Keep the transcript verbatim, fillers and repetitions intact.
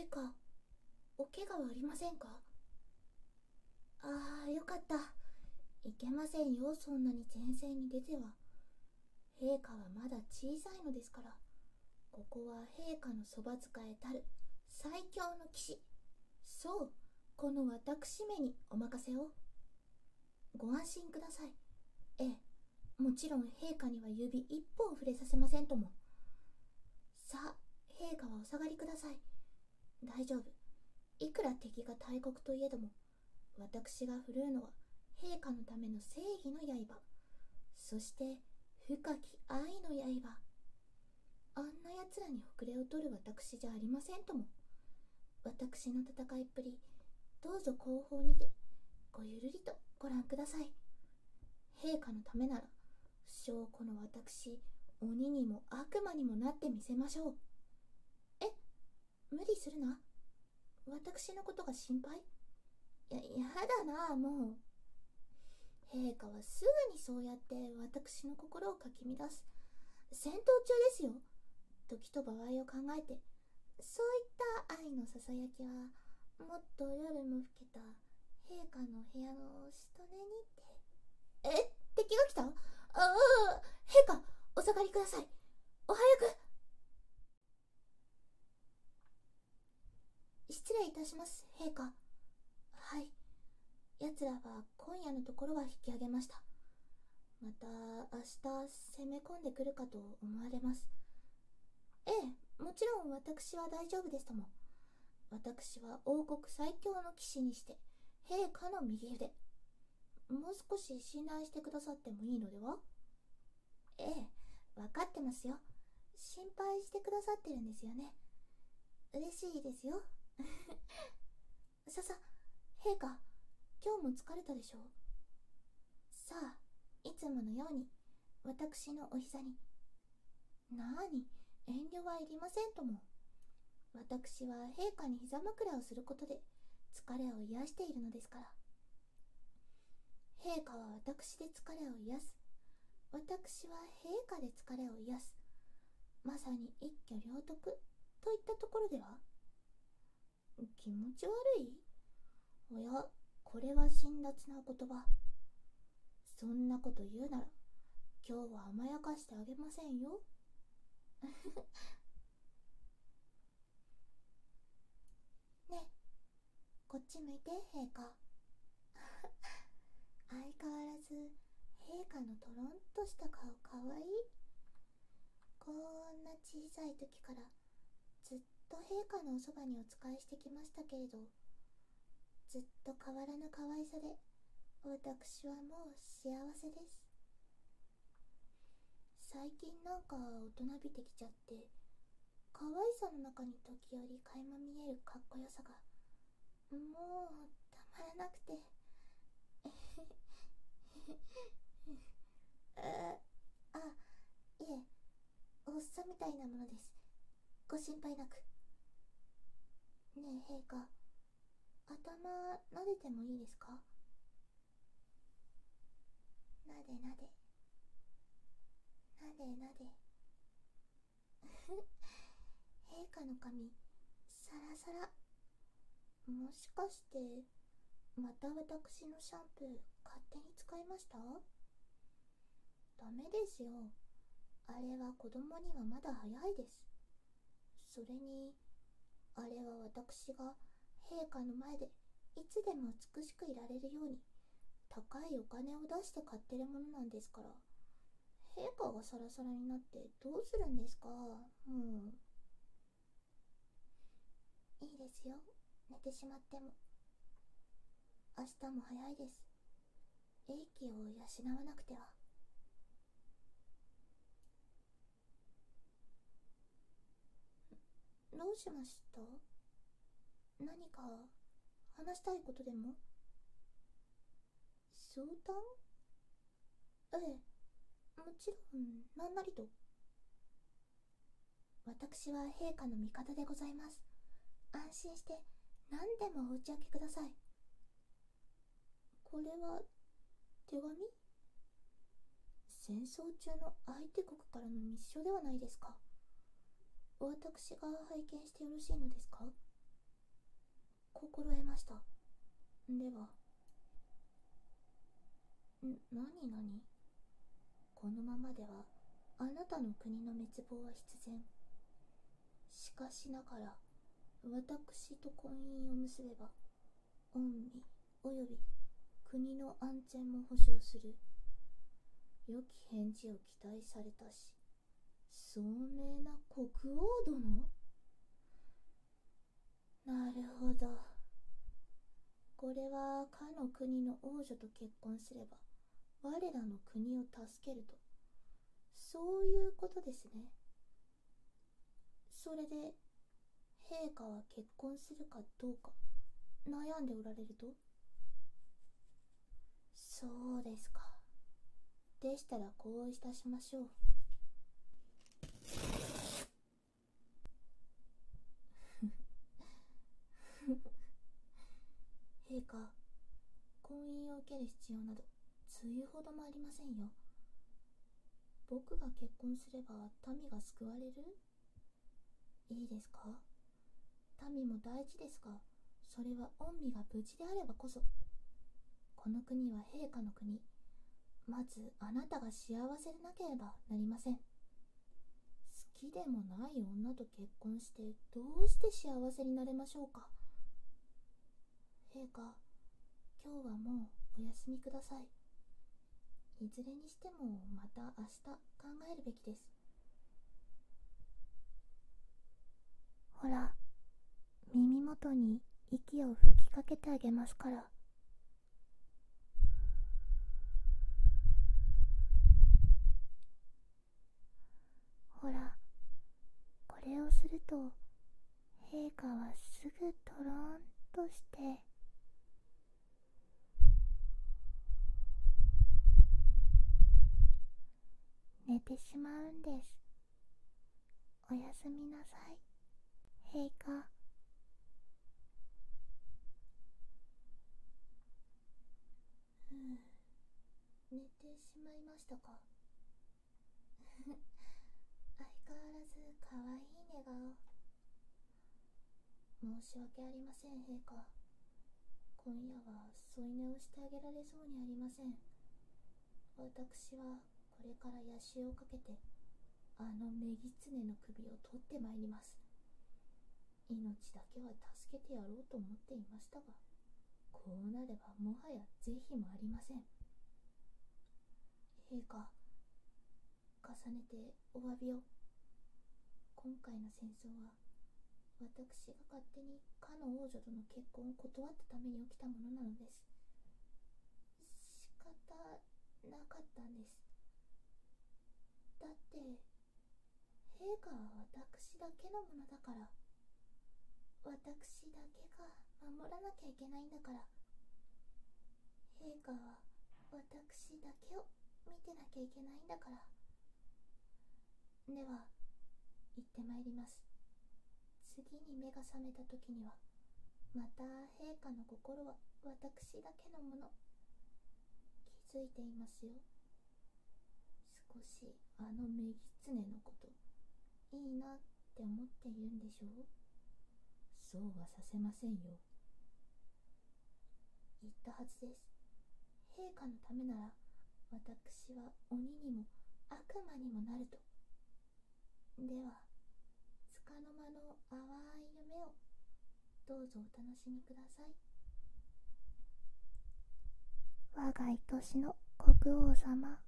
陛下、お怪我はありませんか？ああ、よかった。いけませんよ、そんなに前線に出ては。陛下はまだ小さいのですから。ここは陛下のそば使えたる最強の騎士、そう、この私めにお任せを。ご安心ください。ええ、もちろん陛下には指一本触れさせませんとも。さあ、陛下はお下がりください。大丈夫。いくら敵が大国といえども、私が振るうのは陛下のための正義の刃、そして深き愛の刃。あんな奴らに遅れを取る私じゃありませんとも。私の戦いっぷり、どうぞ後方にてごゆるりとご覧ください。陛下のためなら、不詳この私、鬼にも悪魔にもなってみせましょう。え、無理するな。私のことが心配？や、やだな、もう。陛下はすぐにそうやって私の心をかき乱す。戦闘中ですよ。時と場合を考えて、そういった愛のささやきは、もっと夜も更けた陛下の部屋のしとねにて。え、敵が来た？ああ、陛下、お下がりください。お早く。失礼いたします、陛下。はい。奴らは今夜のところは引き上げました。また明日攻め込んでくるかと思われます。ええ、もちろん私は大丈夫ですとも。私は王国最強の騎士にして陛下の右腕。もう少し信頼してくださってもいいのでは？ええ、分かってますよ。心配してくださってるんですよね。嬉しいですよ。ささ、陛下、今日も疲れたでしょう。さあ、いつものように私のお膝に。なーに、遠慮はいりませんとも。私は陛下に膝枕をすることで疲れを癒しているのですから。陛下は私で疲れを癒す。私は陛下で疲れを癒す。まさに一挙両得といったところでは？気持ち悪い？おや、これは辛辣な言葉。そんなこと言うなら、今日は甘やかしてあげませんよ。ねえ、こっち向いて、陛下。相変わらず陛下のとろんとした顔かわいい。こんな小さい時からずっと陛下のおそばにお仕えしてきましたけれど、ずっと変わらぬ可愛さで私はもう幸せです。最近なんか大人びてきちゃって、可愛さの中に時折垣間見えるかっこよさがもうたまらなくて。あ、あ、いえ、おっさんみたいなものです。ご心配なく。ねえ、陛下、頭撫でてもいいですか？なでなで、なでなで。陛下の髪、サラサラ。もしかして、また私のシャンプー勝手に使いました？ダメですよ。あれは子供にはまだ早いです。それに、あれは私が陛下の前でいつでも美しくいられるように高いお金を出して買ってるものなんですから。陛下がサラサラになってどうするんですか？もういいですよ、寝てしまっても。明日も早いです。英気を養わなくては。どうしました？何か話したいことでも？相談？ええ、もちろん何なりと。私は陛下の味方でございます。安心して何でもお打ち明けください。これは手紙？戦争中の相手国からの密書ではないですか。私が拝見してよろしいのですか？ 心得ました。では、ん、なになに、このままではあなたの国の滅亡は必然。しかしながら、私と婚姻を結べば、御身および国の安全も保証する。良き返事を期待されたし、聡明な国王殿。なるほど。これはかの国の王女と結婚すれば我らの国を助けると、そういうことですね。それで陛下は結婚するかどうか悩んでおられると。そうですか。でしたらこういたしましょう。陛下、婚姻を受ける必要などつゆほどもありませんよ。僕が結婚すれば民が救われる？いいですか？民も大事ですが、それは御身が無事であればこそ。この国は陛下の国。まずあなたが幸せでなければなりません。好きでもない女と結婚してどうして幸せになれましょうか。陛下、今日はもうお休みください。いずれにしてもまた明日考えるべきです。ほら、耳元に息を吹きかけてあげますから。ほら、これをすると陛下はすぐとろんとして寝てしまうんです。おやすみなさい、陛下。ふう、寝てしまいましたか。相変わらずかわいい寝顔。申し訳ありません、陛下。今夜は添い寝をしてあげられそうにありません。私はこれから夜襲をかけてあのメギツネの首を取ってまいります。命だけは助けてやろうと思っていましたが、こうなればもはや是非もありません。陛下、重ねてお詫びを。今回の戦争は私が勝手にかの王女との結婚を断ったために起きたものなのです。仕方なかったんです。だって陛下は私だけのものだから。私だけが守らなきゃいけないんだから。陛下は私だけを見てなきゃいけないんだから。では行ってまいります。次に目が覚めた時にはまた陛下の心は私だけのもの。気づいていますよ。少しあのメギツネのこといいなって思っているんでしょう。そうはさせませんよ。言ったはずです。陛下のためなら私は鬼にも悪魔にもなると。では束の間の淡い夢をどうぞお楽しみください。我が愛しの国王様。